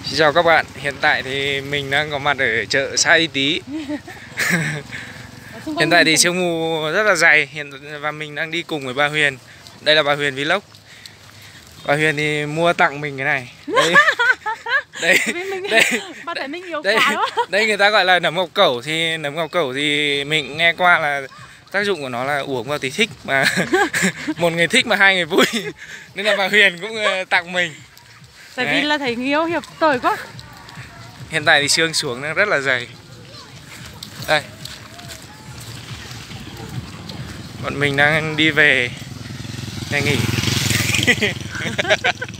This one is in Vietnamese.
Xin chào các bạn, hiện tại thì mình đang có mặt ở chợ Sa Y Tý. Hiện tại thì sương mù rất là dày và mình đang đi cùng với bà Huyền. Đây là bà Huyền Vlog. Bà Huyền thì mua tặng mình cái này. Đây người ta gọi là nấm ngọc cẩu. Thì nấm ngọc cẩu thì mình nghe qua là tác dụng của nó là uống vào thì thích mà một người thích mà hai người vui. Nên là bà Huyền cũng tặng mình. Tại vì là thấy yêu hiệp tội quá. Hiện tại thì sương xuống nó rất là dày. Đây. Bọn mình đang đi về nhà nghỉ.